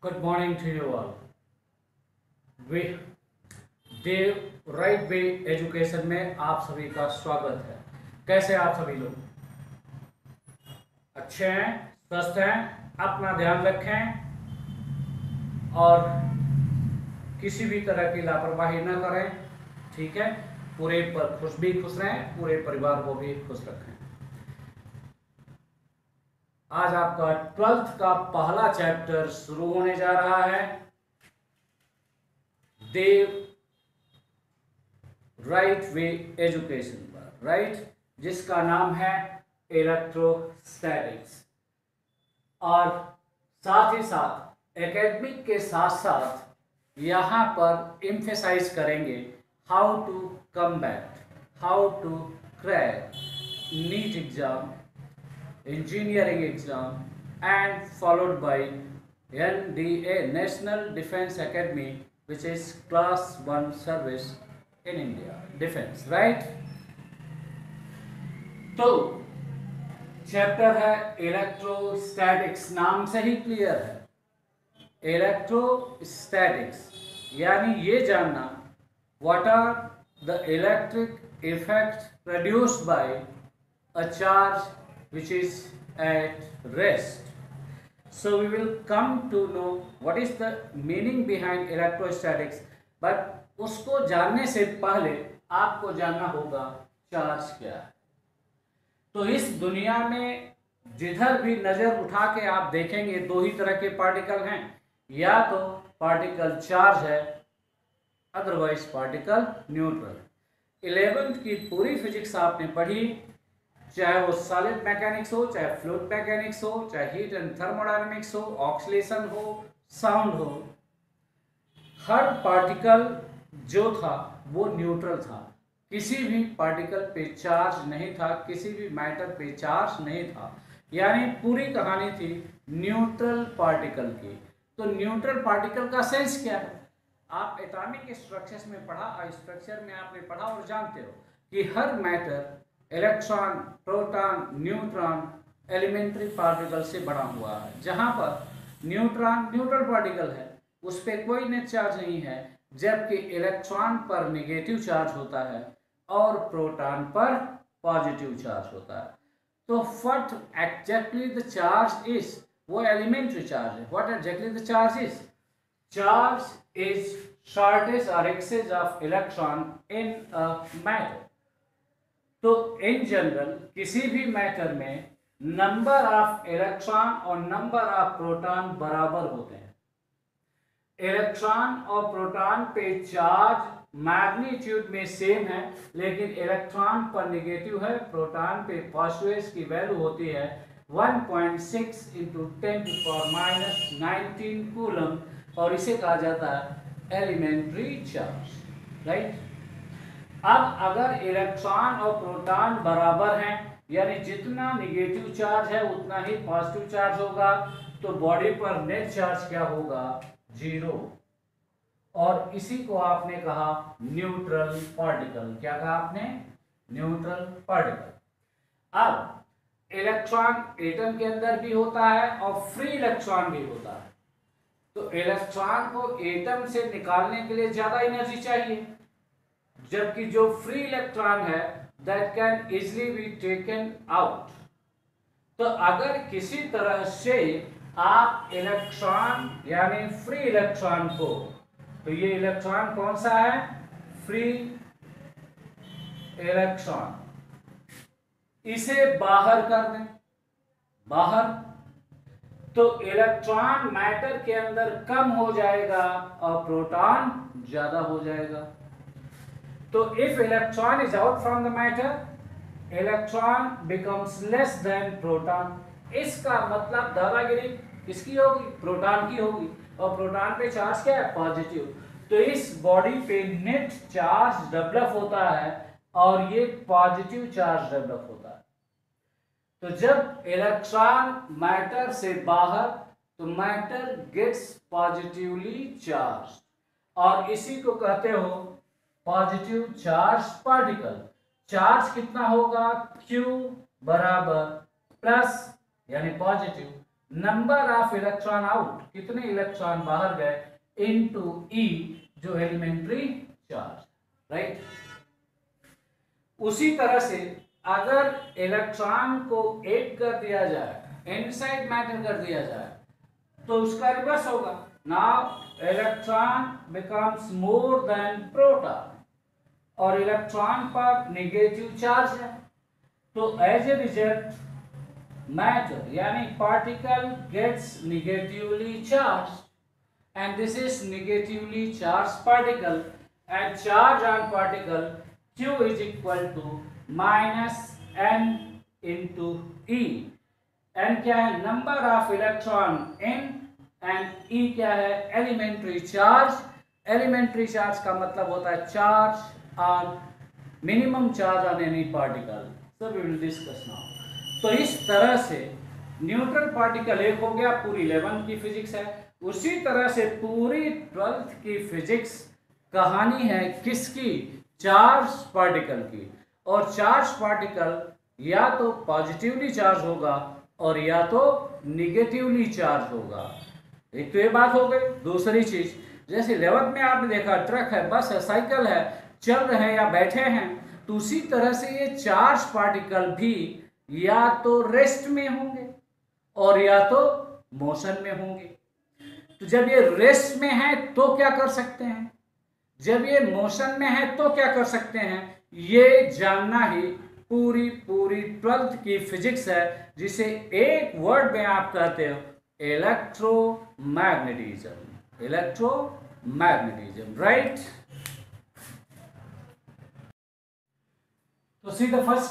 Good morning to you all. वे Dev right way education में आप सभी का स्वागत है। कैसे आप सभी लोग? अच्छे हैं, स्वस्थ हैं, अपना ध्यान रखें और किसी भी तरह की लापरवाही न करें। ठीक है, पूरे पर खुश रहें, पूरे परिवार को भी खुश रखें। आज आपका 12th का पहला चैप्टर शुरू होने जा रहा है, देव राइट वे एजुकेशन पर, राइट, जिसका नाम है इलेक्ट्रोस्टैटिक्स। और साथ ही साथ एकेडमिक के साथ साथ यहाँ पर एम्फेसाइज करेंगे how to combat, how to crack NEET exam, engineering exam, and followed by NDA, National Defense Academy, which is class 1 service in India, defense, right? तो चैप्टर है इलेक्ट्रोस्टैटिक्स, नाम से ही क्लियर है। इलेक्ट्रोस्टैटिक्स यानी ये जानना what are the electric effects produced by a charge which is at rest. So we will come to know what is the meaning behind electrostatics, but उसको जानने से पहले आपको जानना होगा चार्ज क्या है। तो इस दुनिया में जिधर भी नज़र उठा के आप देखेंगे दो ही तरह के पार्टिकल हैं, या तो पार्टिकल चार्ज है, अदरवाइज पार्टिकल न्यूट्रल। 11th की पूरी फिजिक्स आपने पढ़ी, चाहे वो सॉलिड मैकेनिक्स हो, चाहे फ्लूइड मैकेनिक्स हो, चाहे हीट एंड थर्मोडायनेमिक्स हो, ऑक्सीलेशन हो, साउंड हो, हर पार्टिकल जो था वो न्यूट्रल था। किसी भी पार्टिकल पे चार्ज नहीं था, किसी भी मैटर पे चार्ज नहीं था, यानी पूरी कहानी थी न्यूट्रल पार्टिकल की। तो न्यूट्रल पार्टिकल का सेंस क्या है? आप एटॉमिक स्ट्रक्चर्स में पढ़ा, स्ट्रक्चर में आपने पढ़ा और जानते हो कि हर matter electron, proton, neutron elementary particle से बना हुआ है। जहां पर न्यूट्रॉन न्यूट्रल पार्टिकल है, उस पर कोई नेट चार्ज नहीं है, जबकि इलेक्ट्रॉन पर नेगेटिव चार्ज होता है और प्रोटॉन पर पॉजिटिव चार्ज होता है। तो what exactly the charge is, वो एलिमेंट्री चार्ज है। What exactly the charge is? Charge is shortage और excess of electron in a matter. तो इन जनरल किसी भी मैटर में नंबर ऑफ इलेक्ट्रॉन और नंबर ऑफ प्रोटॉन बराबर होते हैं। इलेक्ट्रॉन और प्रोटॉन पे चार्ज मैग्नीट्यूड में सेम है, लेकिन इलेक्ट्रॉन पर नेगेटिव है, प्रोटॉन पे पॉजिटिव। इसकी वैल्यू होती है 1.6 × 10⁻⁹ कूलम, और इसे कहा जाता है एलिमेंट्री चार्ज, राइट। अब अगर इलेक्ट्रॉन और प्रोटॉन बराबर हैं, यानी जितना नेगेटिव चार्ज है उतना ही पॉजिटिव चार्ज होगा, तो बॉडी पर नेट चार्ज क्या होगा? 0। और इसी को आपने कहा न्यूट्रल पार्टिकल। क्या कहा आपने? Neutral particle. अब इलेक्ट्रॉन एटम के अंदर भी होता है और फ्री इलेक्ट्रॉन भी होता है। तो इलेक्ट्रॉन को एटम से निकालने के लिए ज्यादा एनर्जी चाहिए, जबकि जो फ्री इलेक्ट्रॉन है that can easily be taken out. तो अगर किसी तरह से आप इलेक्ट्रॉन यानी फ्री इलेक्ट्रॉन को, तो ये इलेक्ट्रॉन कौन सा है? फ्री इलेक्ट्रॉन, इसे बाहर कर दें, बाहर, तो इलेक्ट्रॉन मैटर के अंदर कम हो जाएगा और प्रोटॉन ज्यादा हो जाएगा। तो if electron is out from the matter, electron becomes less than proton। इसका मतलब दादागिरी किसकी होगी? प्रोटॉन की होगी, और प्रोटॉन पे चार्ज क्या है? पॉजिटिव। तो इस बॉडी पे नेट चार्ज डेवलप होता है और ये पॉजिटिव चार्ज डेवलप होता है। तो जब इलेक्ट्रॉन मैटर से बाहर, तो मैटर गेट्स पॉजिटिवली चार्ज, और इसी को कहते हो पॉजिटिव चार्ज पार्टिकल। चार्ज कितना होगा? Q बराबर प्लस यानी positive number of electron out, कितने इलेक्ट्रॉन बाहर गए, इनटू ई जो एलिमेंट्री चार्ज, राइट। उसी तरह से अगर इलेक्ट्रॉन को एक कर दिया जाए, इनसाइड मैटर कर दिया जाए, तो उसका रिवर्स होगा। Now electron becomes more than proton और इलेक्ट्रॉन पर नेगेटिव चार्ज है, तो एज ए रिजल्ट मैटर यानी particle gets negatively charged and this is negatively charged particle and charge on particle Q is equal to minus n into E। n क्या है, number of electron in and E क्या है, elementary charge. Elementary charge का मतलब होता है charge on minimum charge on any particle, so we will discuss now. तो इस तरह से न्यूट्रल पार्टिकल एक हो गया, पूरी 11 की फिजिक्स है। उसी तरह से पूरी 12th की फिजिक्स कहानी है किसकी, चार्ज पार्टिकल की। और चार्ज पार्टिकल या तो पॉजिटिवली चार्ज होगा और या तो निगेटिवली चार्ज होगा। एक तो ये बात हो गई। दूसरी चीज, जैसे 11th में आपने देखा ट्रक है, बस है, साइकिल है, चल रहे हैं या बैठे हैं, तो उसी तरह से ये चार्ज पार्टिकल भी या तो रेस्ट में होंगे और या तो मोशन में होंगे। तो जब ये रेस्ट में है तो क्या कर सकते हैं, जब ये मोशन में है तो क्या कर सकते हैं, ये जानना ही पूरी 12th की फिजिक्स है, जिसे एक वर्ड में आप कहते हो इलेक्ट्रोमैग्नेटिज्म। Electromagnetism, right. तो सी द फर्स्ट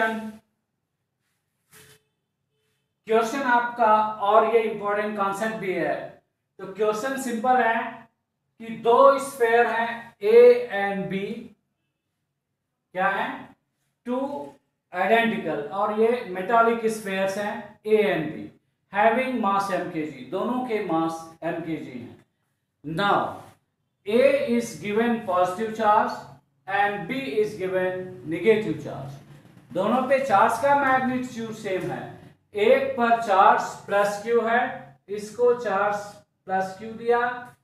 क्वेश्चन आपका, और ये इंपॉर्टेंट कॉन्सेप्ट भी है। तो क्वेश्चन सिंपल है कि दो स्फेयर हैं ए एंड बी, क्या है, टू आइडेंटिकल, और ये मेटालिक स्फेयर्स हैं A and B, having mass mkg, दोनों के मास mkg हैं। Now A is given positive charge and B is given negative charge. दोनों पे चार्ज का मैग्नीट्यूड सेम है। एक पर चार्ज प्लस क्यू है, इसको चार्ज प्लस क्यू दिया,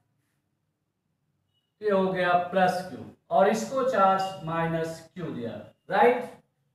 ये हो गया प्लस क्यू, और इसको चार्ज माइनस क्यू दिया, राइट।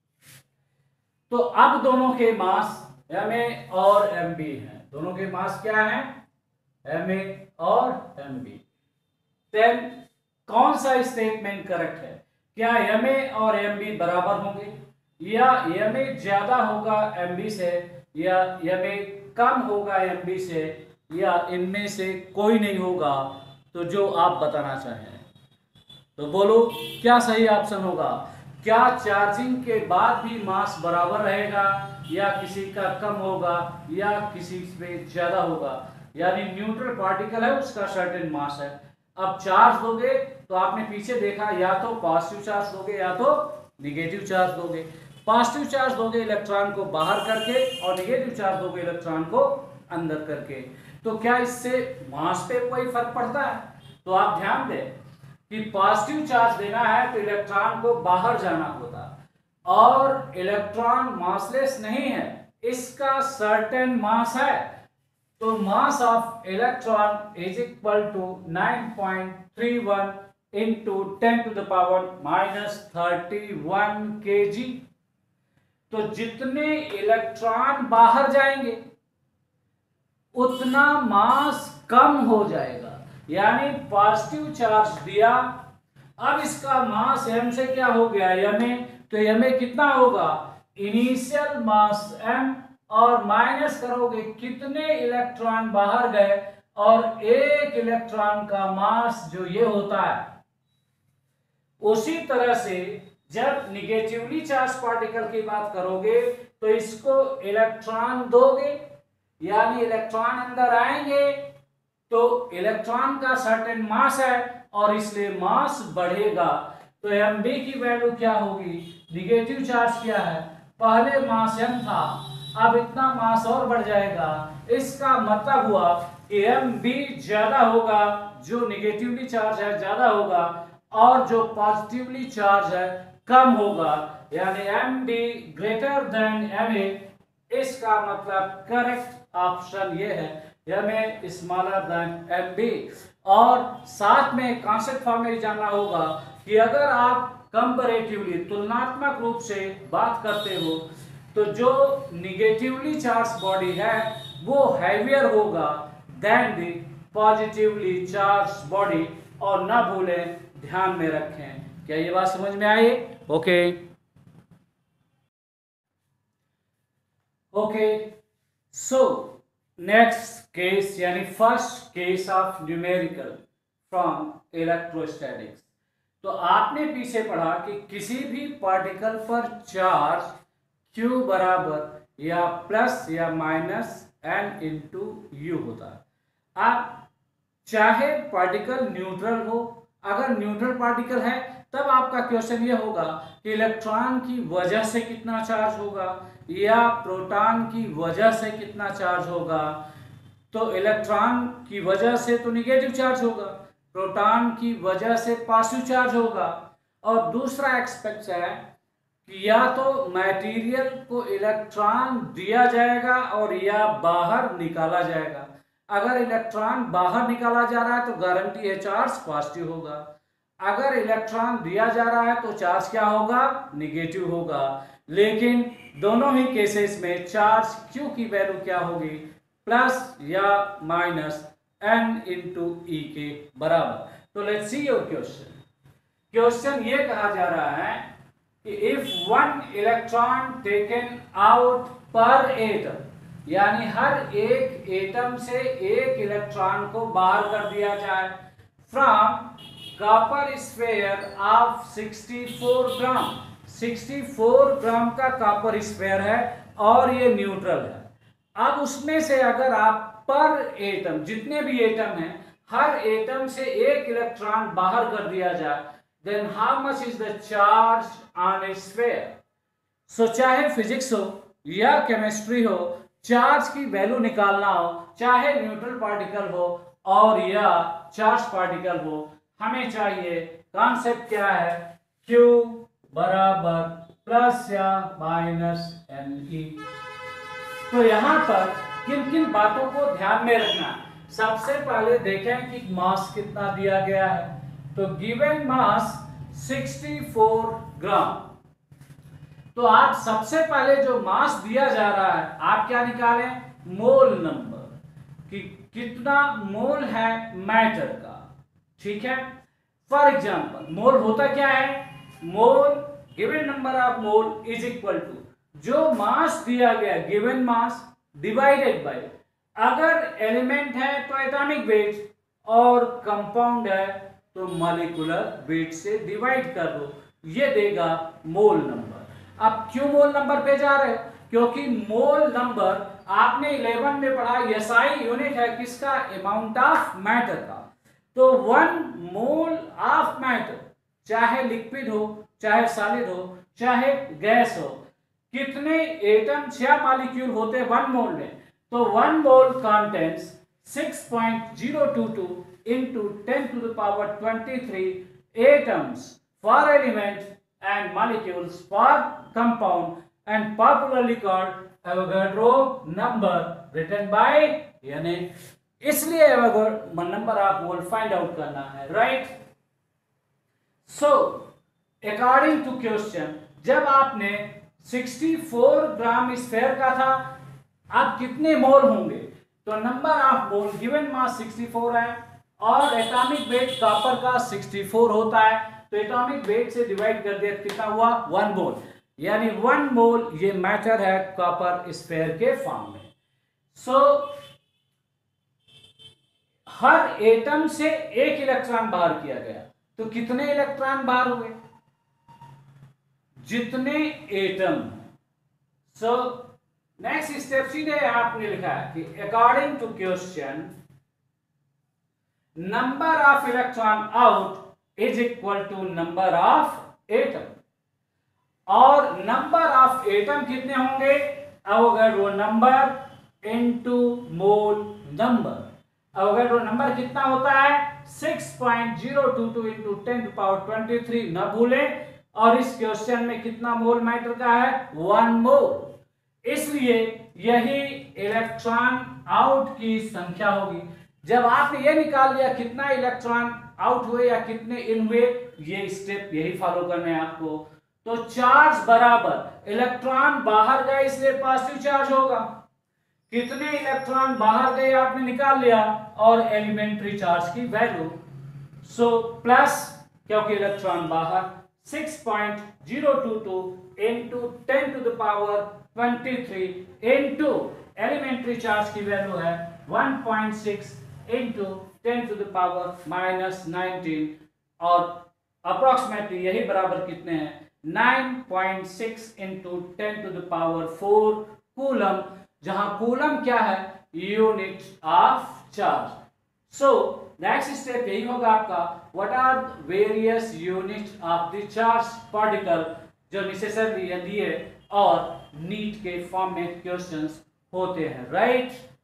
तो अब दोनों के मास Ma और Mb हैं। दोनों के मास क्या है, Ma और Mb। देन कौन सा स्टेटमेंट करेक्ट है, क्या Ma और Mb बराबर होंगे, या Ma ज्यादा होगा Mb से, या Ma कम होगा Mb से, या इनमें से कोई नहीं होगा। तो जो आप बताना चाहें तो बोलो क्या सही ऑप्शन होगा। क्या चार्जिंग के बाद भी मास बराबर रहेगा, या किसी का कम होगा, या किसी में ज्यादा होगा, यानी न्यूट्रल पार्टिकल है उसका सर्टेन मास है। अब चार्ज दोगे तो आपने पीछे देखा, या तो पॉजिटिव चार्ज दोगे या तो निगेटिव चार्ज दोगे। पॉजिटिव चार्ज दोगे इलेक्ट्रॉन को बाहर करके, और निगेटिव चार्ज दोगे इलेक्ट्रॉन को अंदर करके। तो क्या इससे मास पे कोई फर्क पड़ता है? तो आप ध्यान दें कि पॉजिटिव चार्ज देना है तो इलेक्ट्रॉन को बाहर जाना होता, और इलेक्ट्रॉन मासलेस नहीं है, इसका सर्टेन मास है। तो mass of electron is equal to 9.31 into 10 to the power -31 kg। तो जितने इलेक्ट्रॉन बाहर जाएंगे उतना मास कम हो जाएगा, यानी पॉजिटिव चार्ज दिया, अब इसका मास m से क्या हो गया, Ma, तो Ma कितना होगा, इनिशियल मास m, और माइनस करोगे कितने इलेक्ट्रॉन बाहर गए, और एक इलेक्ट्रॉन का मास जो ये होता है। उसी तरह से जब निगेटिवली चार्ज पार्टिकल की बात करोगे तो इसको इलेक्ट्रॉन दोगे, यानी इलेक्ट्रॉन अंदर आएंगे, तो इलेक्ट्रॉन का सर्टेन मास है और इसलिए मास बढ़ेगा। तो Mb की वैल्यू क्या होगी, निगेटिव चार्ज क्या है, पहले मास m था, अब इतना मास और बढ़ जाएगा। इसका मतलब हुआ कि Mb ज्यादा होगा, जो निगेटिवली चार्ज है ज्यादा होगा, और जो पॉजिटिवली चार्ज है कम होगा, यानी Mb ग्रेटर देन Ma। इसका मतलब करेक्ट ऑप्शन ये है, Mn स्मॉलर देन Mb। और साथ में कॉन्सेप्ट फॉर्म में जानना होगा कि अगर आप कंपैरेटिवली तुलनात्मक रूप से बात करते हो तो जो निगेटिवली चार्ज बॉडी है वो हैवियर होगा then the positively charged body. और ना भूलें, ध्यान में रखें। क्या ये बात समझ में आई? Okay okay, so next case यानी first case of numerical from electrostatics. तो आपने पीछे पढ़ा कि किसी भी पार्टिकल पर चार्ज Q बराबर या प्लस या माइनस n इंटू यू होता है। आप चाहे पार्टिकल न्यूट्रल हो, अगर न्यूट्रल पार्टिकल है तब आपका क्वेश्चन ये होगा कि इलेक्ट्रॉन की वजह से कितना चार्ज होगा या प्रोटॉन की वजह से कितना चार्ज होगा। तो इलेक्ट्रॉन की वजह से तो निगेटिव चार्ज होगा, प्रोटॉन की वजह से पॉजिटिव चार्ज होगा। और दूसरा एक्सपेक्ट है कि या तो मटेरियल को इलेक्ट्रॉन दिया जाएगा और या बाहर निकाला जाएगा। अगर इलेक्ट्रॉन बाहर निकाला जा रहा है तो गारंटी है चार्ज पॉजिटिव होगा, अगर इलेक्ट्रॉन दिया जा रहा है तो चार्ज क्या होगा? निगेटिव होगा। लेकिन दोनों ही केसेस में चार्ज Q की वैल्यू क्या होगी? प्लस या माइनस n इंटू ई के बराबर। तो let's see your question. Question ये कहा जा रहा है कि if one electron taken out per atom, यानी हर एक एटम से एक इलेक्ट्रॉन को बाहर कर दिया जाए from copper sphere of 64 gram. 64 gram का कॉपर स्फीयर है और ये न्यूट्रल है। अब उसमें से अगर आप पर एटम, जितने भी एटम हैं, हर एटम से एक इलेक्ट्रॉन बाहर कर दिया जाए, then how much is the charge on a sphere. So चाहे फिजिक्स हो या केमिस्ट्री हो, चार्ज की वैल्यू निकालना हो, चाहे न्यूट्रल पार्टिकल हो और या चार्ज पार्टिकल हो, हमें चाहिए कॉन्सेप्ट क्या है? Q बराबर प्लस या माइनस Ne। तो यहां पर किन किन बातों को ध्यान में रखना है? सबसे पहले देखें कि मास कितना दिया गया है। तो गिवन मास 64 ग्राम। तो आप सबसे पहले जो मास दिया जा रहा है आप क्या निकालें? मोल नंबर, कि कितना मोल है मैटर का। ठीक है, फॉर एग्जांपल मोल होता क्या है? Mole given number of mole is equal to जो मास दिया गया गिवन मास डिवाइडेड बाय, अगर एलिमेंट है तो एटॉमिक वेट और कंपाउंड है तो मॉलिक्यूलर वेट से डिवाइड कर दो, ये देगा मोल नंबर। अब क्यों मोल नंबर पे जा रहे हैं? क्योंकि मोल नंबर आपने 11 में पढ़ा, SI यूनिट है किसका? अमाउंट ऑफ मैटर का। तो 1 मोल ऑफ मैटर, चाहे लिक्विड हो, चाहे सॉलिड हो, चाहे गैस हो, कितने एटम, 6 मॉलिक्यूल होते हैं 1 मोल में। तो 1 mole contains 6.022 into 10 to the power 23 atoms for element and molecules for compound and popularly called Avogadro number written by, यानी इसलिए Avogadro नंबर आपको फाइंड आउट करना है, right. So according to question, जब आपने 64 ग्राम स्फीयर का था, अब कितने मोल होंगे? तो number of mole given mass 64 है और एटॉमिक वेट कॉपर का 64 होता है, तो एटॉमिक वेट से डिवाइड कर दिया, कितना हुआ? 1 मोल। यानी 1 मोल ये मैटर है कॉपर स्फीयर के फॉर्म में। सो हर एटम से एक इलेक्ट्रॉन बाहर किया गया, तो कितने इलेक्ट्रॉन बाहर हुए? जितने एटम। सो नेक्स्ट स्टेप सीधे आपने लिखा है कि according to question number of electron out is equal to number of atom, और नंबर ऑफ एटम कितने होंगे? Avogadro number into mole number. Avogadro number कितना होता है? 6.022 इंटू 10 टू पावर 23, न भूलें। और इस क्वेश्चन में कितना मोल मैटर का है? 1 मोल। इसलिए यही इलेक्ट्रॉन आउट की संख्या होगी। जब आपने ये निकाल लिया कितना इलेक्ट्रॉन आउट हुए या कितने इन हुए, ये स्टेप यही फॉलो करने हैं आपको। तो चार्ज बराबर इलेक्ट्रॉन बाहर गए इसलिए पॉजिटिव चार्ज होगा, कितने इलेक्ट्रॉन बाहर गए आपने निकाल लिया, और एलिमेंट्री चार्ज की वैल्यू। सो प्लस, क्योंकि इलेक्ट्रॉन बाहर 6.022 into 10 to the power 23 into elementary charge की वैल्यू है 1.6 into 10 to the power -19, और अप्रोक्सीमेटली यही बराबर कितने हैं 9.6 into 10 to the power 4 coulomb, जहां कूलम क्या है unit of charge. So next step यही होगा आपका, what are various unit of the charge particle, जो नेसेसरली दिए और नीट के फॉर्म में क्वेश्चंस होते हैं, राइट।